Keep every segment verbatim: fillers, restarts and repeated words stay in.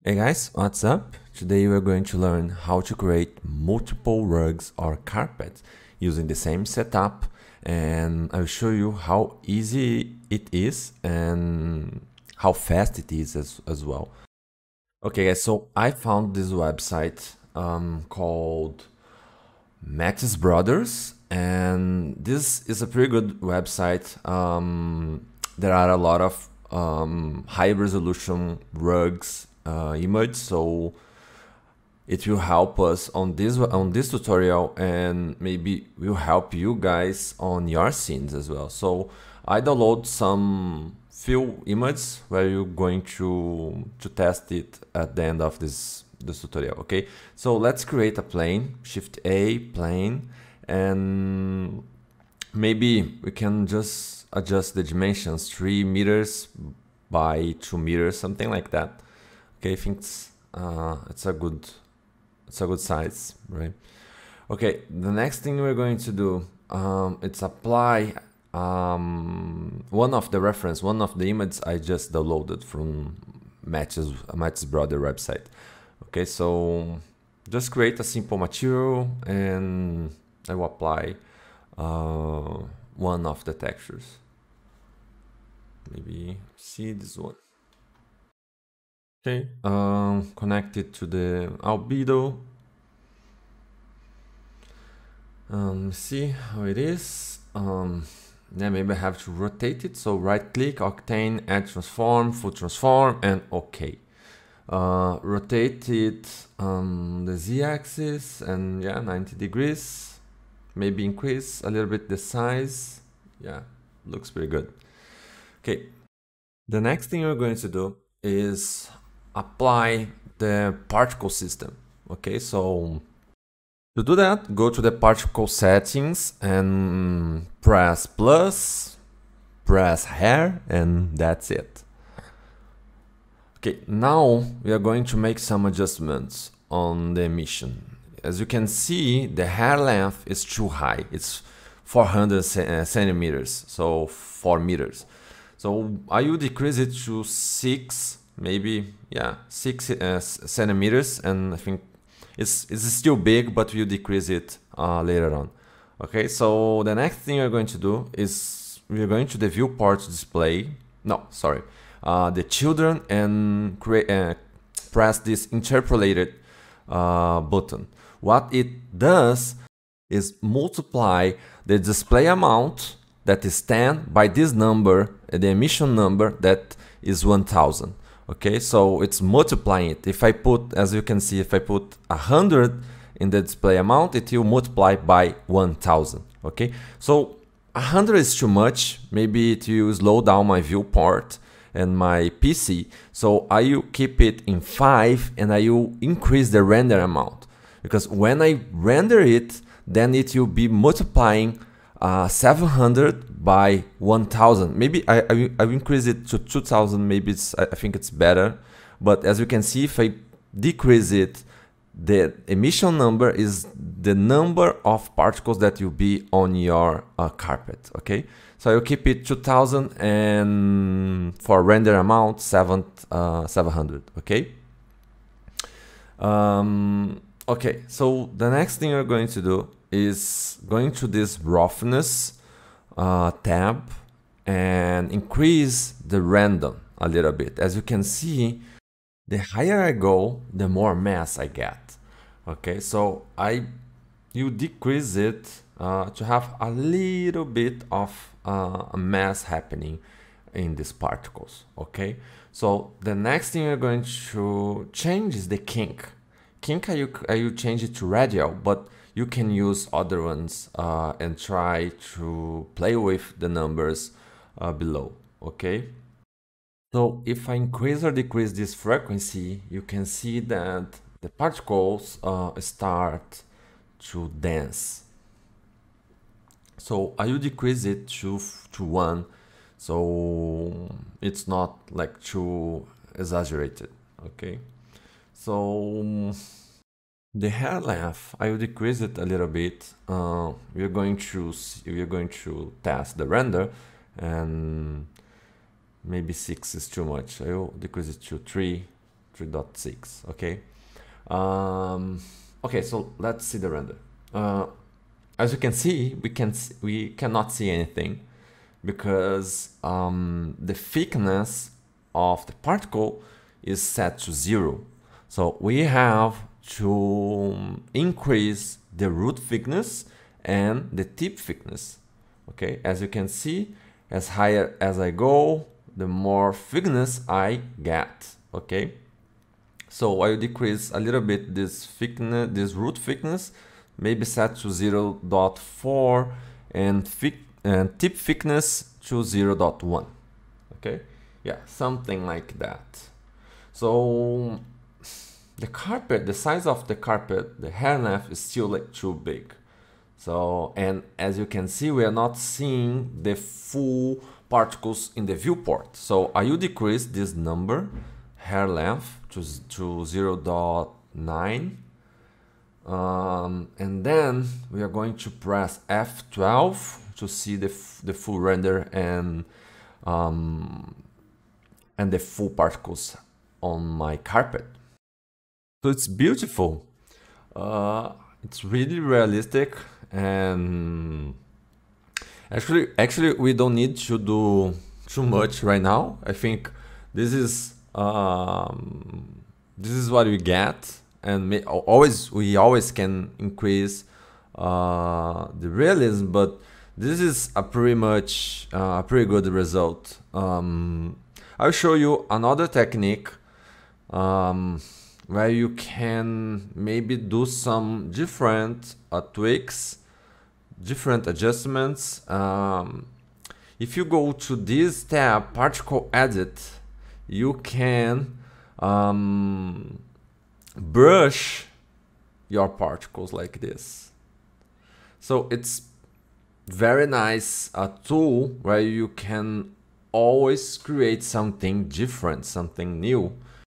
Hey guys, what's up? Today we're going to learn how to create multiple rugs or carpets using the same setup, and I'll show you how easy it is and how fast it is as, as well. Okay guys, so I found this website um, called Mattis Brothers, and this is a pretty good website. Um, there are a lot of um, high resolution rugs uh, image, so it will help us on this on this tutorial, and maybe will help you guys on your scenes as well. So I download some few images where you're going to to test it at the end of this this tutorial. Okay, so let's create a plane. Shift A, plane, and maybe we can just adjust the dimensions, three meters by two meters, something like that. Okay, I think it's uh, it's a good it's a good size, right? Okay, the next thing we're going to do, um, it's apply um, one of the reference, one of the images I just downloaded from Mattis Mattis Brother website. Okay, so just create a simple material and I will apply uh, one of the textures. Maybe see this one. Okay, um, connect it to the albedo. Um, see how it is. Um, then maybe I have to rotate it. So right click, Octane, add transform, full transform, and OK. Uh, rotate it um, the z-axis and yeah, ninety degrees. Maybe increase a little bit the size. Yeah, looks pretty good. Okay, the next thing we're going to do is apply the particle system. Okay, so to do that, go to the particle settings and press plus, press hair, and that's it. Okay, now we are going to make some adjustments on the emission. As you can see, the hair length is too high. It's four hundred centimeters, so four meters. So I will decrease it to six, maybe, yeah, six uh, centimeters, and I think it's, it's still big, but we'll decrease it uh, later on. Okay, so the next thing we're going to do is we're going to the viewport display. No, sorry, uh, the children, and create uh, press this interpolated uh, button. What it does is multiply the display amount that is ten by this number, the emission number that is one thousand. Okay, so it's multiplying it. If I put, as you can see, if I put one hundred in the display amount, it will multiply by one thousand. Okay, so one hundred is too much. Maybe it will slow down my viewport and my P C. So I will keep it in five and I will increase the render amount. Because when I render it, then it will be multiplying uh, seven hundred by one thousand. Maybe I, I, will, I will increase it to two thousand, maybe it's, I think it's better. But as you can see, if I decrease it, the emission number is the number of particles that will be on your uh, carpet, okay? So I will keep it two thousand, and for render amount, seven, uh, seven hundred, okay? Um, okay, so the next thing we're going to do is going to this roughness uh, tab and increase the random a little bit. As you can see, the higher I go, the more mass I get. Okay, so I you decrease it uh, to have a little bit of uh, a mass happening in these particles. Okay, so the next thing we're going to change is the kink. Kink, I will, I will change it to radial, but you can use other ones uh, and try to play with the numbers uh, below, okay? So if I increase or decrease this frequency, you can see that the particles uh, start to dance. So I will decrease it to, to one, so it's not like too exaggerated, okay? So the hair length, I will decrease it a little bit. Uh, we're going to we're going to test the render, and maybe six is too much. I will decrease it to three, three point six. Okay. Um, okay, so let's see the render. Uh, as you can see, we can we cannot see anything because um, the thickness of the particle is set to zero. So we have to increase the root thickness and the tip thickness. Okay, as you can see, as higher as I go, the more thickness I get. Okay, so I will decrease a little bit this thickness, this root thickness, maybe set to zero point four, and thick and tip thickness to zero point one. Okay, yeah, something like that. So the carpet, the size of the carpet, the hair length is still like too big. So, and as you can see, we are not seeing the full particles in the viewport. So I will decrease this number, hair length, to, to zero point nine. Um, and then we are going to press F twelve to see the, the full render and, um, and the full particles on my carpet. So it's beautiful. Uh, it's really realistic, and actually, actually, we don't need to do too much right now. I think this is um, this is what we get, and may, always we always can increase uh, the realism, but this is a pretty much uh, a pretty good result. Um, I'll show you another technique um, where you can maybe do some different uh, tweaks, different adjustments. Um, if you go to this tab, Particle Edit, you can um, brush your particles like this. So it's very nice a tool where you can always create something different, something new.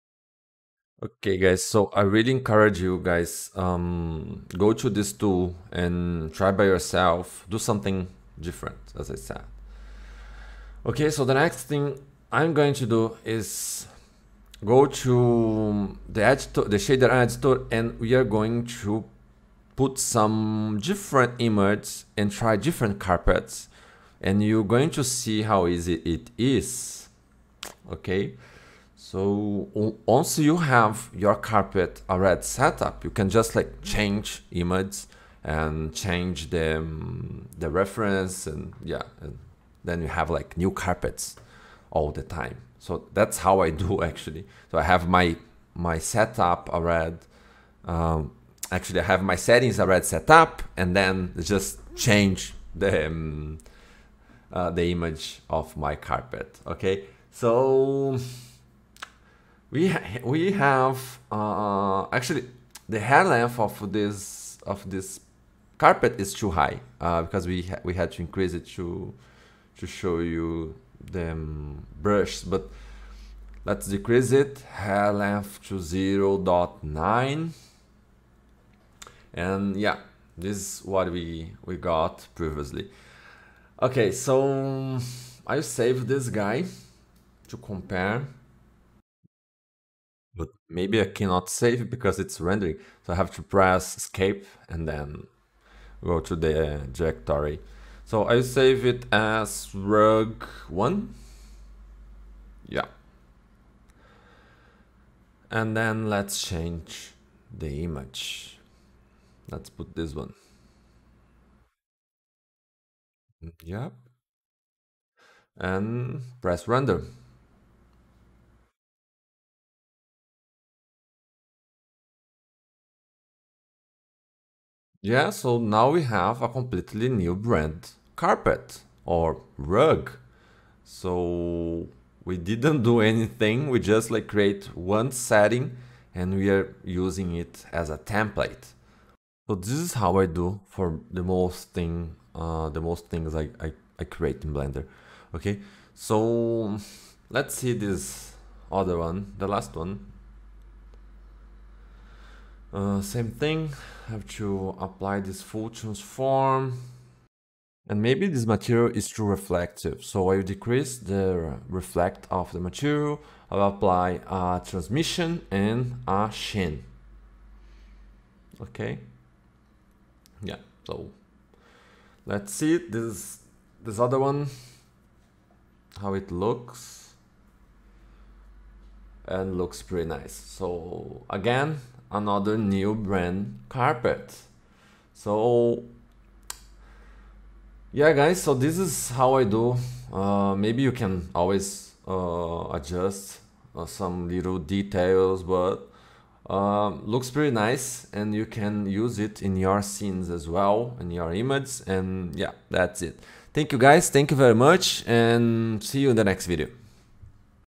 Okay guys, so I really encourage you guys, um, go to this tool and try by yourself, do something different, as I said. Okay, so the next thing I'm going to do is go to the editor, the shader editor, and we are going to put some different images and try different carpets, and you're going to see how easy it is. Okay, so once you have your carpet already set up, you can just like change image and change the, um, the reference, and yeah, and then you have like new carpets all the time. So that's how I do actually. So I have my my setup already. Um, actually, I have my settings already set up, and then just change the um, uh, the image of my carpet. Okay, so we ha we have uh, actually the hair length of this of this carpet is too high uh, because we ha we had to increase it to to show you the um, brush, but let's decrease it, hair length to zero point nine, and yeah, this is what we we got previously. Okay, so I save this guy to compare, but maybe I cannot save because it's rendering, so I have to press escape and then go to the directory. So I save it as rug one. Yeah. And then let's change the image. Let's put this one. Yeah. And press render. Yeah, so now we have a completely new brand carpet or rug. So we didn't do anything, we just like create one setting and we are using it as a template. So this is how I do for the most thing, uh, the most things I, I, I create in Blender. Okay, so let's see this other one, the last one. Uh, same thing, have to apply this full transform. And maybe this material is too reflective, so I will decrease the reflect of the material. I will apply a transmission and a sheen. Okay. Yeah, so let's see this this other one, how it looks, and looks pretty nice. So again, another new brand carpet. So yeah guys, so this is how I do. Uh, maybe you can always uh, adjust uh, some little details, but um, looks pretty nice, and you can use it in your scenes as well, in your image. And yeah, that's it. Thank you guys, thank you very much, and see you in the next video.